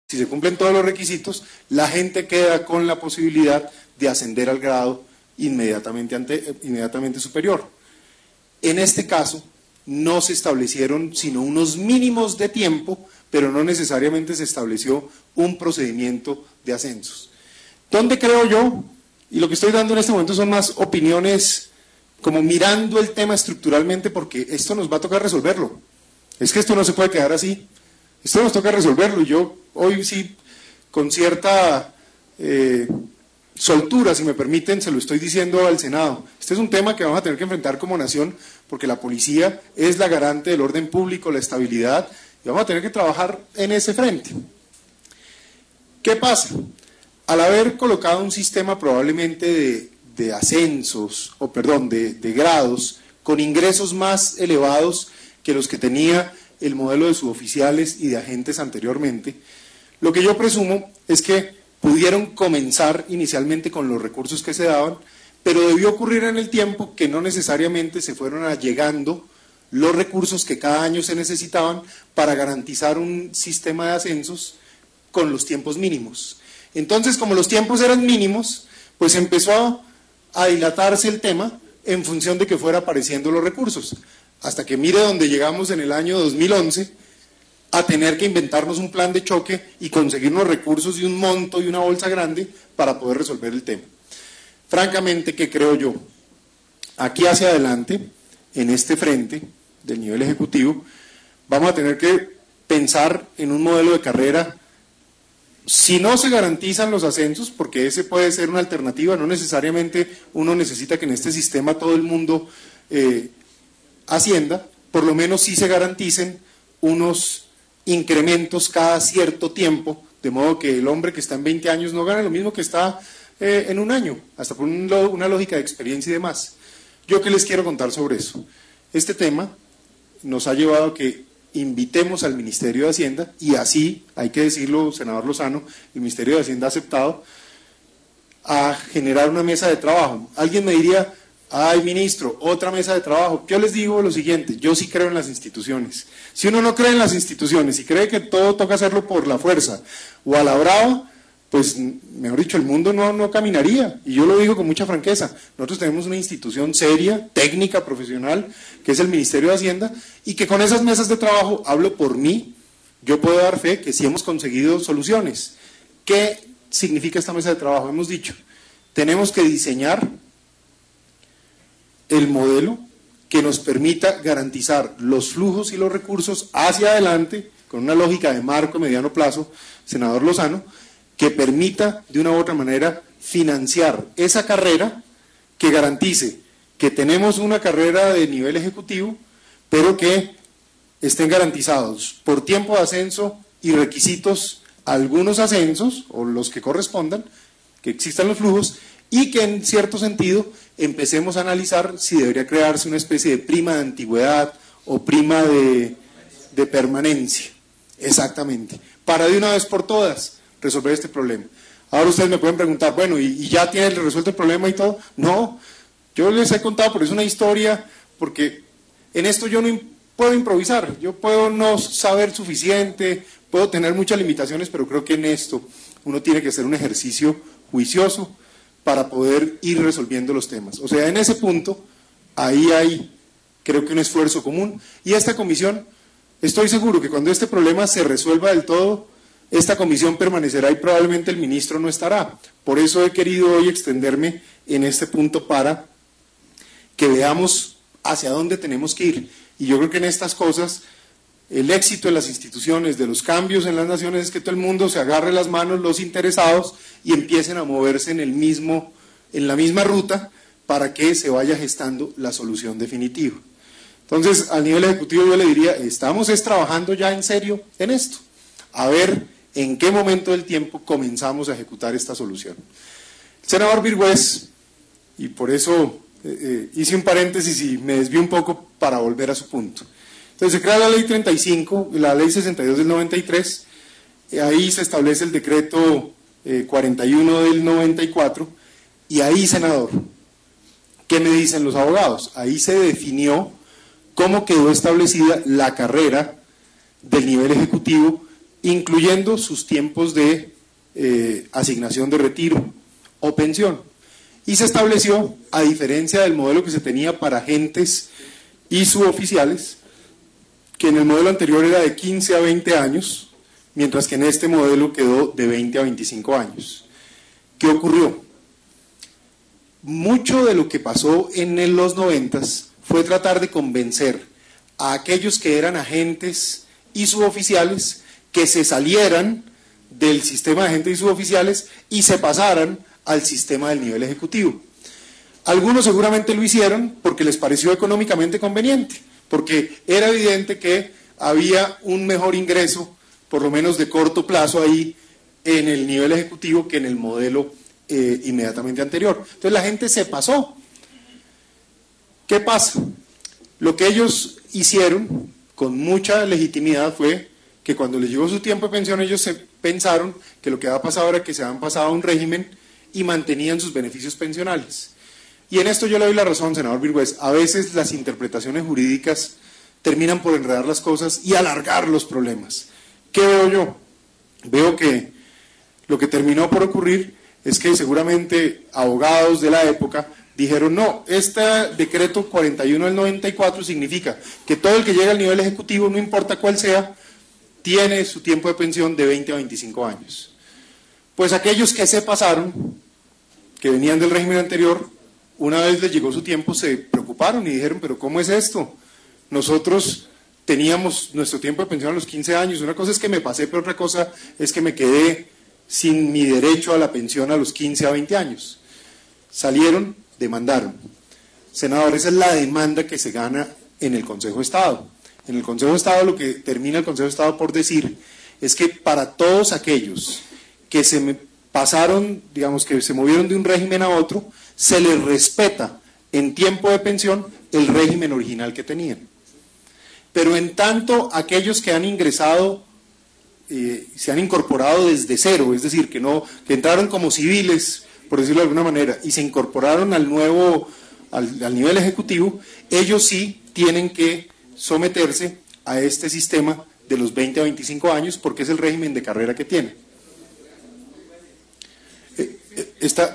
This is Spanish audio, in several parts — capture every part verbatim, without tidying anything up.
si se cumplen todos los requisitos, la gente queda con la posibilidad de ascender al grado inmediatamente, ante, inmediatamente superior. En este caso, no se establecieron sino unos mínimos de tiempo, pero no necesariamente se estableció un procedimiento de ascensos. ¿Dónde creo yo? Y lo que estoy dando en este momento son más opiniones como mirando el tema estructuralmente, porque esto nos va a tocar resolverlo. Es que esto no se puede quedar así. Esto nos toca resolverlo. Y yo hoy sí, con cierta eh, soltura, si me permiten, se lo estoy diciendo al Senado. Este es un tema que vamos a tener que enfrentar como nación, porque la policía es la garante del orden público, la estabilidad, y vamos a tener que trabajar en ese frente. ¿Qué pasa? Al haber colocado un sistema probablemente de, de ascensos, o perdón, de, de grados, con ingresos más elevados que los que tenía el modelo de suboficiales y de agentes anteriormente, lo que yo presumo es que pudieron comenzar inicialmente con los recursos que se daban, pero debió ocurrir en el tiempo que no necesariamente se fueron allegando los recursos que cada año se necesitaban para garantizar un sistema de ascensos con los tiempos mínimos. Entonces, como los tiempos eran mínimos, pues empezó a dilatarse el tema en función de que fuera apareciendo los recursos, hasta que mire donde llegamos en el año dos mil once, a tener que inventarnos un plan de choque y conseguir unos recursos y un monto y una bolsa grande para poder resolver el tema. Francamente, ¿qué creo yo? Aquí hacia adelante, en este frente del nivel ejecutivo, vamos a tener que pensar en un modelo de carrera. Si no se garantizan los ascensos, porque ese puede ser una alternativa, no necesariamente uno necesita que en este sistema todo el mundo eh, ascienda, por lo menos sí se garanticen unos incrementos cada cierto tiempo, de modo que el hombre que está en veinte años no gane lo mismo que está eh, en un año, hasta por un, una lógica de experiencia y demás. ¿Yo qué les quiero contar sobre eso? Este tema nos ha llevado a que invitemos al Ministerio de Hacienda, y así, hay que decirlo, senador Lozano, el Ministerio de Hacienda ha aceptado, a generar una mesa de trabajo. Alguien me diría, ay ministro, otra mesa de trabajo. Yo les digo lo siguiente, yo sí creo en las instituciones. Si uno no cree en las instituciones y cree que todo toca hacerlo por la fuerza o a la brava, pues mejor dicho, el mundo no, no caminaría. Y yo lo digo con mucha franqueza, nosotros tenemos una institución seria, técnica, profesional, que es el Ministerio de Hacienda, y que con esas mesas de trabajo, hablo por mí, yo puedo dar fe que sí hemos conseguido soluciones. ¿Qué significa esta mesa de trabajo? Hemos dicho, tenemos que diseñar el modelo que nos permita garantizar los flujos y los recursos hacia adelante, con una lógica de marco a mediano plazo, senador Lozano, que permita de una u otra manera financiar esa carrera, que garantice que tenemos una carrera de nivel ejecutivo, pero que estén garantizados por tiempo de ascenso y requisitos algunos ascensos, o los que correspondan, que existan los flujos, y que en cierto sentido empecemos a analizar si debería crearse una especie de prima de antigüedad o prima de, de permanencia. Exactamente. Para de una vez por todas resolver este problema. Ahora ustedes me pueden preguntar, bueno, ¿y, y ya tiene resuelto el problema y todo? No, yo les he contado, pero es una historia, porque en esto yo no puedo improvisar, yo puedo no saber suficiente, puedo tener muchas limitaciones, pero creo que en esto uno tiene que hacer un ejercicio juicioso para poder ir resolviendo los temas. O sea, en ese punto, ahí hay, creo que un esfuerzo común, y esta comisión, estoy seguro que cuando este problema se resuelva del todo, esta comisión permanecerá y probablemente el ministro no estará. Por eso he querido hoy extenderme en este punto para que veamos hacia dónde tenemos que ir. Y yo creo que en estas cosas, el éxito de las instituciones, de los cambios en las naciones, es que todo el mundo se agarre las manos, los interesados, y empiecen a moverse en el mismo, en la misma ruta, para que se vaya gestando la solución definitiva. Entonces, al nivel ejecutivo yo le diría, estamos es trabajando ya en serio en esto, a ver en qué momento del tiempo comenzamos a ejecutar esta solución. El senador Virgüez, y por eso eh, eh, hice un paréntesis y me desvío un poco para volver a su punto. Entonces se crea la ley treinta y cinco, la ley sesenta y dos del noventa y tres, eh, ahí se establece el decreto eh, cuarenta y uno del noventa y cuatro, y ahí, senador, ¿qué me dicen los abogados? Ahí se definió cómo quedó establecida la carrera del nivel ejecutivo incluyendo sus tiempos de eh, asignación de retiro o pensión. Y se estableció, a diferencia del modelo que se tenía para agentes y suboficiales, que en el modelo anterior era de quince a veinte años, mientras que en este modelo quedó de veinte a veinticinco años. ¿Qué ocurrió? Mucho de lo que pasó en los noventas fue tratar de convencer a aquellos que eran agentes y suboficiales que se salieran del sistema de agentes y suboficiales y se pasaran al sistema del nivel ejecutivo. Algunos seguramente lo hicieron porque les pareció económicamente conveniente, porque era evidente que había un mejor ingreso, por lo menos de corto plazo ahí, en el nivel ejecutivo que en el modelo eh, inmediatamente anterior. Entonces la gente se pasó. ¿Qué pasa? Lo que ellos hicieron con mucha legitimidad fue que cuando les llegó su tiempo de pensión ellos se pensaron que lo que había pasado era que se habían pasado a un régimen y mantenían sus beneficios pensionales. Y en esto yo le doy la razón, senador Virgües, a veces las interpretaciones jurídicas terminan por enredar las cosas y alargar los problemas. ¿Qué veo yo? Veo que lo que terminó por ocurrir es que seguramente abogados de la época dijeron, no, este decreto cuarenta y uno del noventa y cuatro significa que todo el que llega al nivel ejecutivo, no importa cuál sea, tiene su tiempo de pensión de veinte a veinticinco años. Pues aquellos que se pasaron, que venían del régimen anterior, una vez les llegó su tiempo, se preocuparon y dijeron, pero ¿cómo es esto? Nosotros teníamos nuestro tiempo de pensión a los quince años, una cosa es que me pasé, pero otra cosa es que me quedé sin mi derecho a la pensión a los quince a veinte años. Salieron, demandaron. Senador, esa es la demanda que se gana en el Consejo de Estado. En el Consejo de Estado lo que termina el Consejo de Estado por decir es que para todos aquellos que se me pasaron, digamos que se movieron de un régimen a otro, se les respeta en tiempo de pensión el régimen original que tenían. Pero en tanto aquellos que han ingresado, eh, se han incorporado desde cero, es decir, que, no, que entraron como civiles, por decirlo de alguna manera, y se incorporaron al nuevo, al, al nivel ejecutivo, ellos sí tienen que someterse a este sistema de los veinte a veinticinco años, porque es el régimen de carrera que tienen. Eh, eh, esta...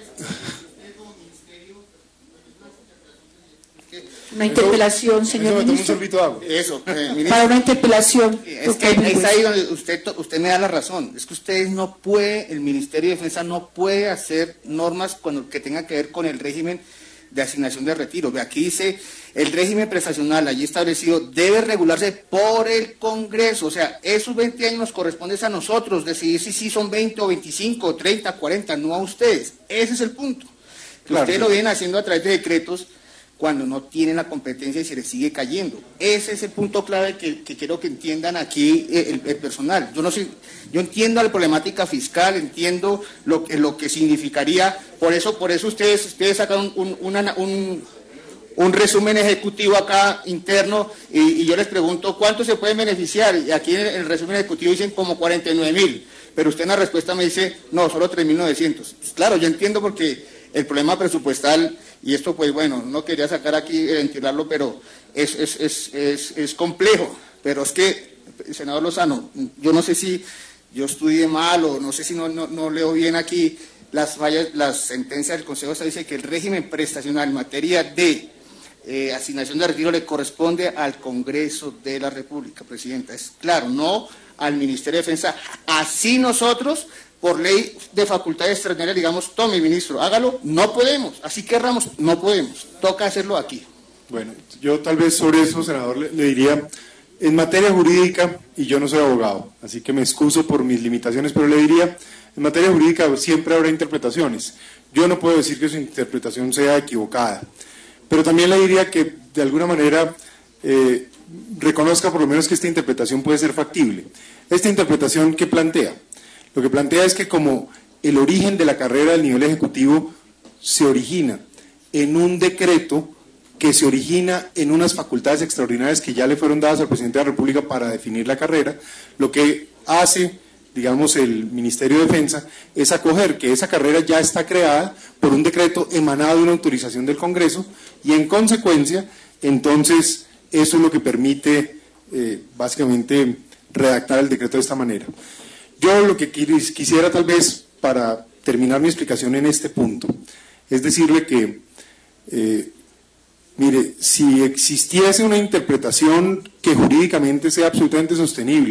Una interpelación, señor eso, ministro. Un sorbito de agua. Eso, eh, ministro. Para una interpelación. Es que ahí está ahí donde usted, usted me da la razón. Es que ustedes no puede, el Ministerio de Defensa no puede hacer normas cuando, que tengan que ver con el régimen de asignación de retiro. Aquí dice, el régimen prestacional allí establecido debe regularse por el Congreso. O sea, esos veinte años nos corresponde a nosotros decidir si sí son veinte o veinticinco, o treinta, cuarenta, no a ustedes. Ese es el punto. Que Claro, ustedes sí. lo vienen haciendo a través de decretos cuando no tienen la competencia y se les sigue cayendo. Ese es el punto clave que, que quiero que entiendan aquí el, el personal. Yo no sé, yo entiendo la problemática fiscal, entiendo lo que, lo que significaría, por eso, por eso ustedes, ustedes sacan un, un, una, un, un resumen ejecutivo acá interno y, y yo les pregunto cuánto se pueden beneficiar, y aquí en el, en el resumen ejecutivo dicen como cuarenta y nueve mil, pero usted en la respuesta me dice, no, solo tres mil novecientos. Pues claro, yo entiendo porque el problema presupuestal, y esto pues bueno, no quería sacar aquí, ventilarlo, pero es, es, es, es, es complejo, pero es que, senador Lozano, yo no sé si yo estudié mal o no sé si no, no, no leo bien aquí las fallas, las sentencias del Consejo de Estado, dice que el régimen prestacional en materia de eh, asignación de retiro le corresponde al Congreso de la República, Presidenta, es claro, no al Ministerio de Defensa, así nosotros por ley de facultades extraordinarias, digamos, tome, ministro, hágalo, no podemos, así querramos, no podemos, toca hacerlo aquí. Bueno, yo tal vez sobre eso, senador, le, le diría, en materia jurídica, y yo no soy abogado, así que me excuso por mis limitaciones, pero le diría, en materia jurídica siempre habrá interpretaciones. Yo no puedo decir que su interpretación sea equivocada, pero también le diría que de alguna manera eh, reconozca por lo menos que esta interpretación puede ser factible. Esta interpretación que plantea, lo que plantea es que como el origen de la carrera del nivel ejecutivo se origina en un decreto que se origina en unas facultades extraordinarias que ya le fueron dadas al presidente de la República para definir la carrera, lo que hace, digamos, el Ministerio de Defensa es acoger que esa carrera ya está creada por un decreto emanado de una autorización del Congreso y en consecuencia, entonces, eso es lo que permite, eh, básicamente, redactar el decreto de esta manera. Yo lo que quisiera tal vez, para terminar mi explicación en este punto, es decirle que, eh, mire, si existiese una interpretación que jurídicamente sea absolutamente sostenible,